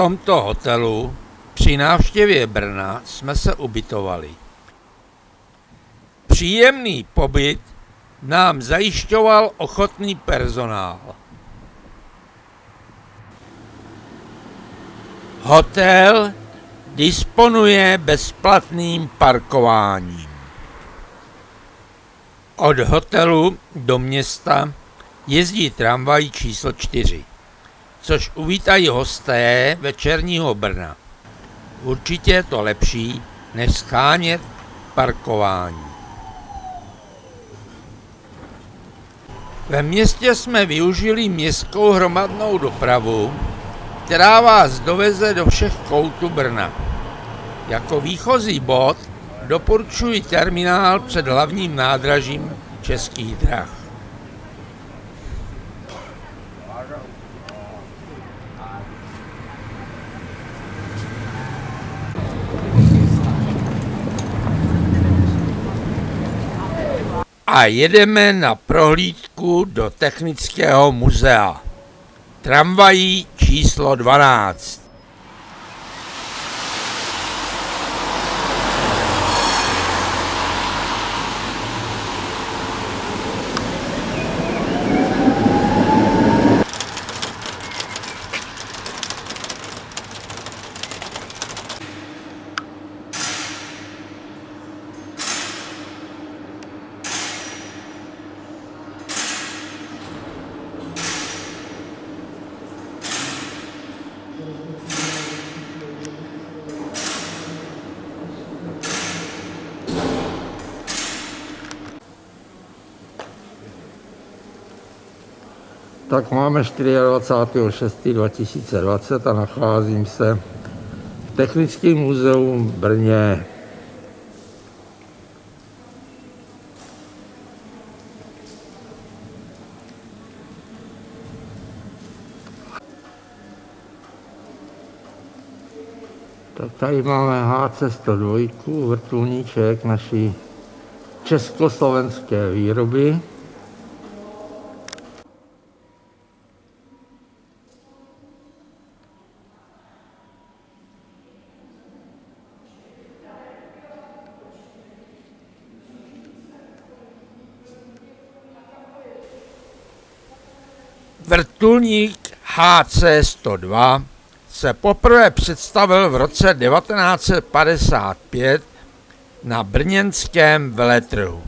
tomto hotelu při návštěvě Brna jsme se ubytovali. Příjemný pobyt nám zajišťoval ochotný personál. Hotel disponuje bezplatným parkováním. Od hotelu do města jezdí tramvaj číslo 4, což uvítají hosté večerního Brna. Určitě je to lepší, než shánět parkování. Ve městě jsme využili městskou hromadnou dopravu, která vás doveze do všech koutů Brna. Jako výchozí bod doporučuji terminál před hlavním nádražím Českých drah. A jedeme na prohlídku do Technického muzea. Tramvají číslo 12. Tak máme 24.6.2020 a nacházím se v Technickém muzeu v Brně. Tak tady máme HC102, vrtulníček naší československé výroby. Vrtulník HC102 se poprvé představil v roce 1955 na brněnském veletrhu.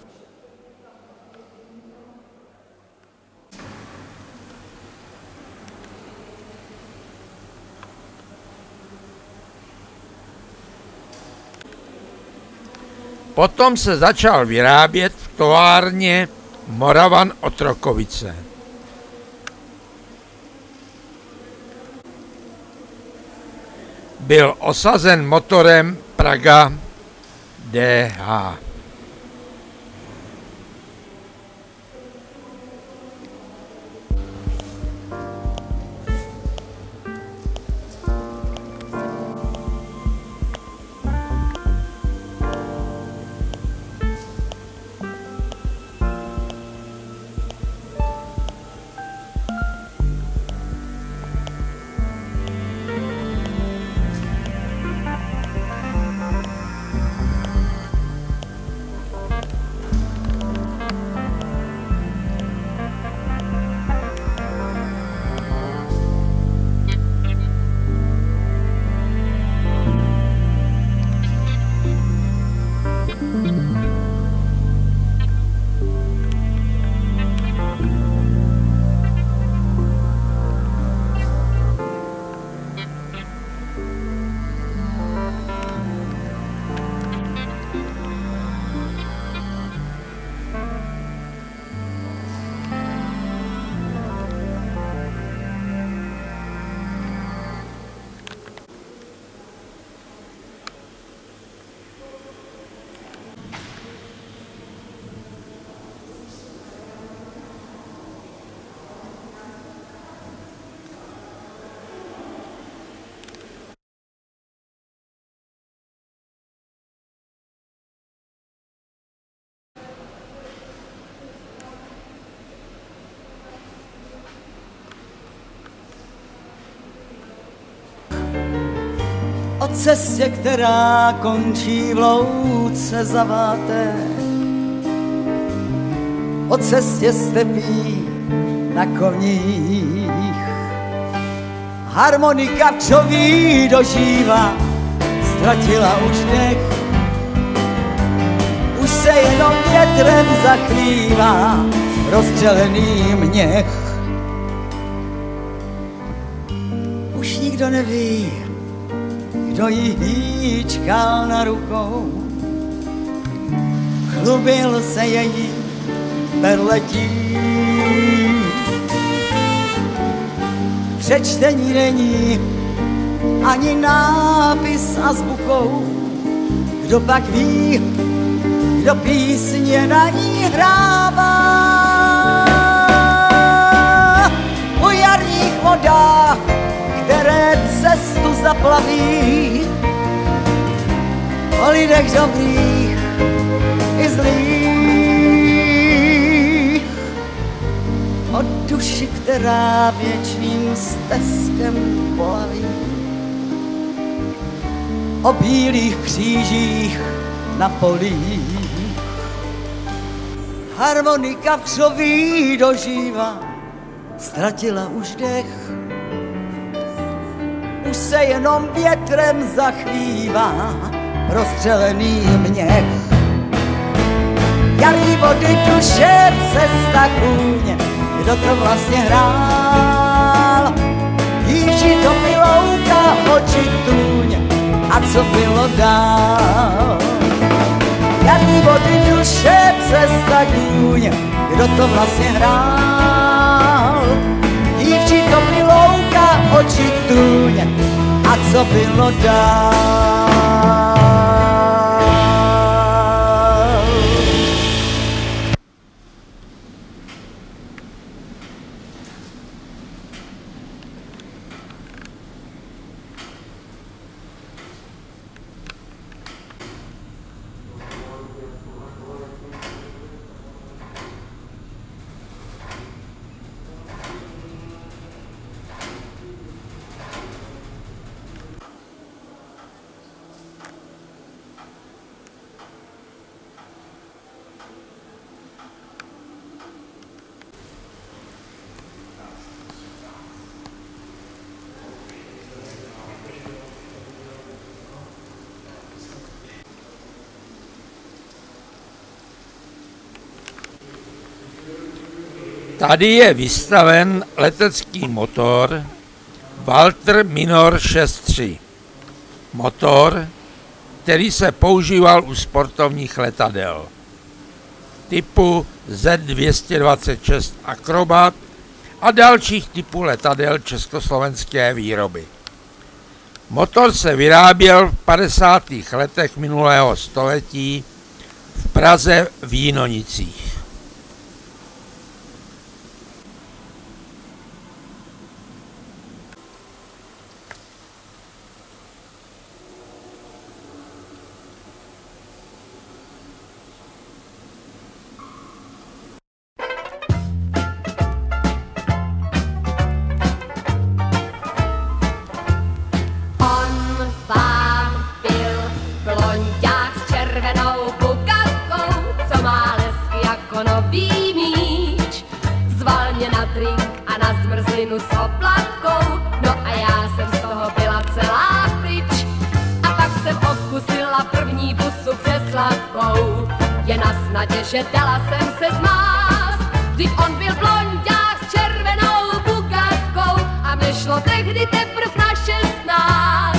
Potom se začal vyrábět v továrně Moravan Otrokovice. Byl osazen motorem Praga DH. cestě, která končí v louce zaváté, o cestě stepí na koních. Harmonika včoví dožívá, ztratila už dech, už se jenom větrem zachlívá rozstřelený měch. Už nikdo neví, kdo jí hýčkal na rukou, chlubil se její perletí. Přečtení není ani nápis azbukou, kdo pak ví, kdo písně na ní hrává. O jarních vodách, které cestu zaplaví, o lidech dobrých i zlých, o duši, která věčným stezkem polaví, o bílých křížích na polích. Harmonika vkřoví dožívá, ztratila už dech, už se jenom větrem zachvívá rozstřelený měch. Jarní vody, duše, cesta kůň, kdo to vlastně hrál? Dívčí to pilouka, oči tůň, a co bylo dál? Jarní vody, duše, cesta kůň, kdo to vlastně hrál? Dívčí to pilouka, oči tůň, a co bylo dál? Tady je vystaven letecký motor Walter Minor 6.3. Motor, který se používal u sportovních letadel typu Z226 Acrobat a dalších typů letadel československé výroby. Motor se vyráběl v 50. letech minulého století v Praze v Jinonicích. S oplatkou, no a já jsem z toho byla celá pryč. A pak jsem odkusila první pusu přesladkou, je na snadě, že dala jsem se zmást. Vždyť on byl blonďák s červenou bukatkou a mně šlo tehdy teprv na 16.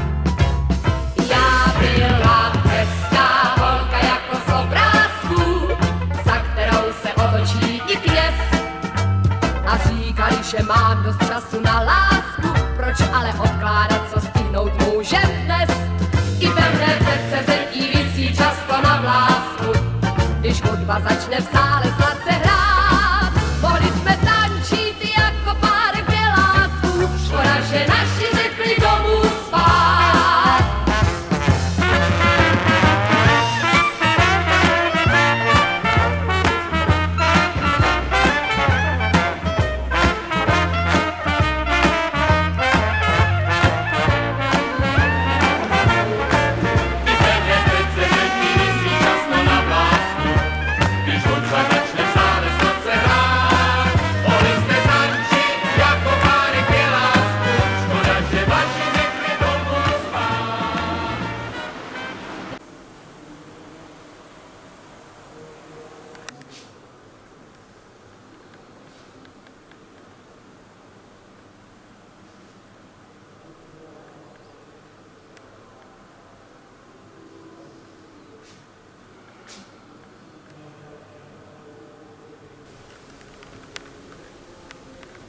Já byla hezká holka jako z obrázků, za kterou se otočí i kněz. A říkali, že mám dost času na lásku, proč ale odkládat, co stihnout můžem dnes. I ve mne přece řetí visí často na vlásku, když hudba začne v sále sladce hrát. Mohli jsme tančit jako pár běláků, škoda, že naši řekli domů spát.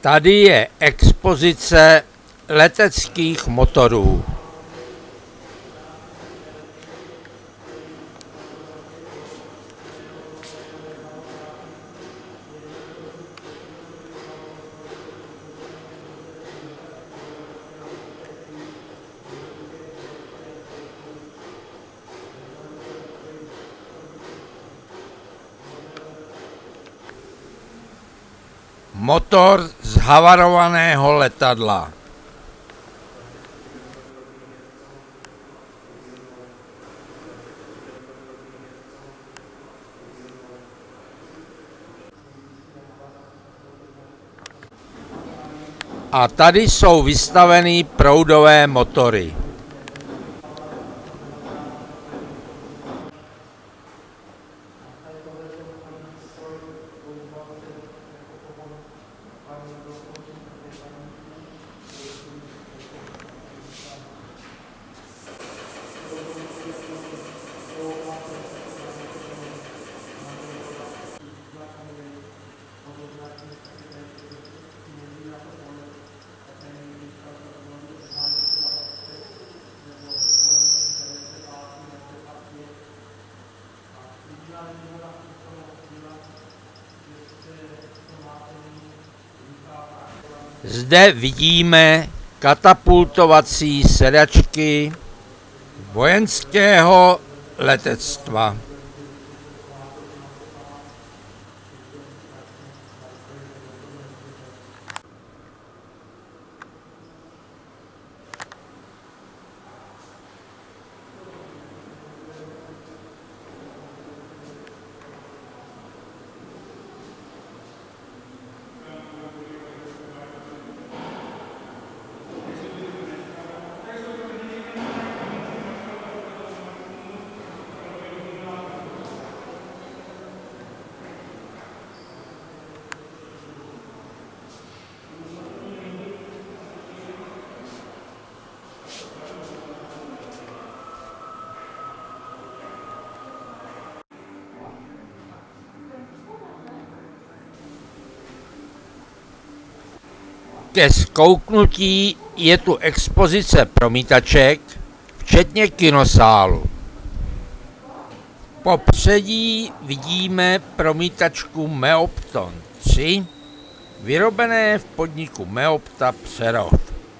Tady je expozice leteckých motorů. Motor z havarovaného letadla. A tady jsou vystaveny proudové motory. Zde vidíme katapultovací sedačky vojenského letectva. Ke zkouknutí je tu expozice promítaček, včetně kinosálu. V popředí vidíme promítačku Meopton 3, vyrobené v podniku Meopta Přerov.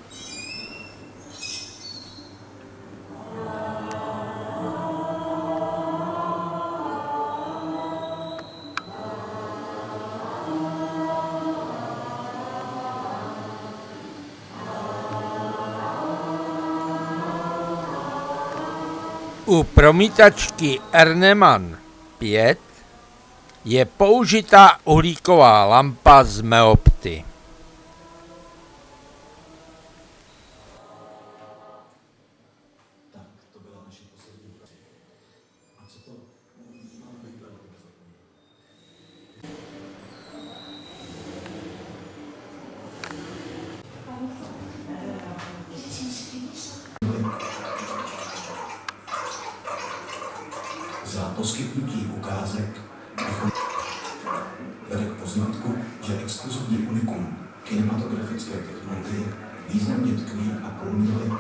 U promítačky Ernemann 5 je použitá uhlíková lampa z Meopty. Za poskytnutí ukázek vede k poznatku, že exkluzivní unikum kinematografické technologie významně tkví a kulminuje.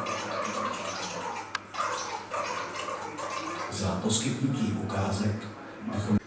Za poskytnutí ukázek bychom